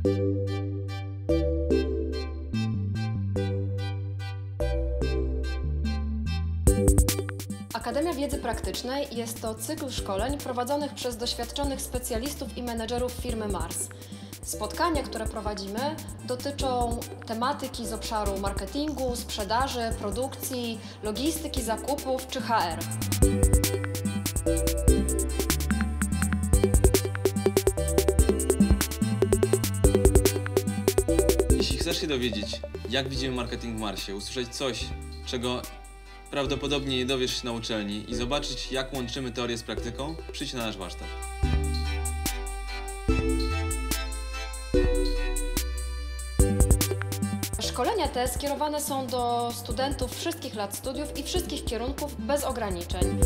Akademia Wiedzy Praktycznej jest to cykl szkoleń prowadzonych przez doświadczonych specjalistów i menedżerów firmy Mars. Spotkania, które prowadzimy, dotyczą tematyki z obszaru marketingu, sprzedaży, produkcji, logistyki, zakupów czy HR. Jeśli chcesz się dowiedzieć, jak widzimy marketing w Marsie, usłyszeć coś, czego prawdopodobnie nie dowiesz się na uczelni i zobaczyć, jak łączymy teorię z praktyką, przyjdź na nasz warsztat. Szkolenia te skierowane są do studentów wszystkich lat studiów i wszystkich kierunków bez ograniczeń.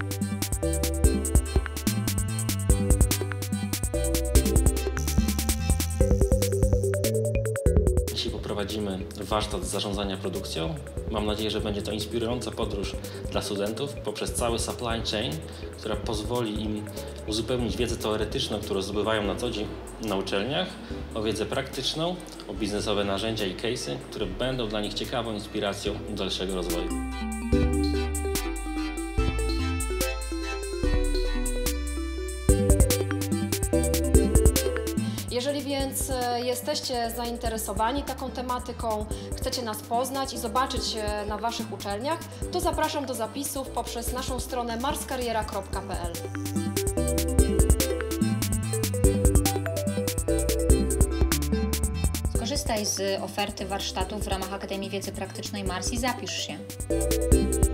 Dzisiaj poprowadzimy warsztat zarządzania produkcją. Mam nadzieję, że będzie to inspirująca podróż dla studentów poprzez cały supply chain, która pozwoli im uzupełnić wiedzę teoretyczną, którą zdobywają na co dzień na uczelniach, o wiedzę praktyczną, o biznesowe narzędzia i case'y, które będą dla nich ciekawą inspiracją do dalszego rozwoju. Jeżeli więc jesteście zainteresowani taką tematyką, chcecie nas poznać i zobaczyć na Waszych uczelniach, to zapraszam do zapisów poprzez naszą stronę marskariera.pl. Skorzystaj z oferty warsztatów w ramach Akademii Wiedzy Praktycznej Mars i zapisz się.